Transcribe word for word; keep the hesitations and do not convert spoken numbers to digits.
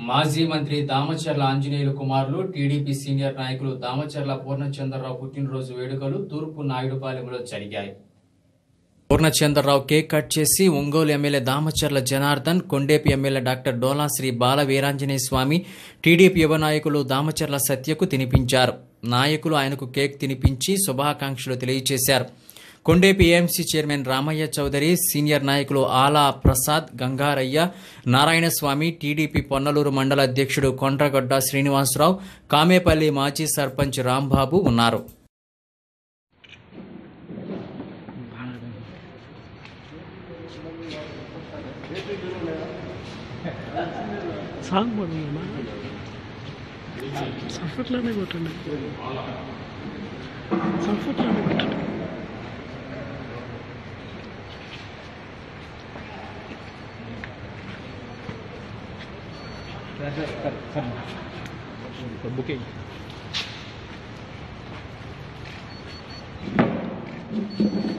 మాజీ మంత్రి దామచర్ల ఆంజనేయులు కుమారులు టీడీపీ సీనియర్ నాయకులు దామచర్ల పూర్ణచంద్రరావు పుట్టినరోజు వేడుకలు తూర్పు నాయుడుపాలెంలో జరిగాయి. పూర్ణచంద్రరావు కేక్ కట్ చేసి Ongole MLA Damacharla Janardhan, Kondepi MLA doctor Dolasree Bala Veeranjaneya Swamy, TDP యువ నాయకులు దామచర్ల సత్యకు తినిపించారు. నాయకులు ఆయనకు కేక్ తినిపించి శుభాకాంక్షలు తెలియజేశారు. Kondepi AMC chairman Ramaiah Chowdary, senior నాయకులు ఆలా ప్రసాద్, గంగారయ్య, నారాయణస్వామి, టీడీపీ పొన్నలూరు మండల అధ్యక్షుడు కొండ్రగొడ్డ శ్రీనివాసరావు, కామేపల్లి మాజీ సర్పంచ్ రాంబాబు ఉన్నారు. Buking.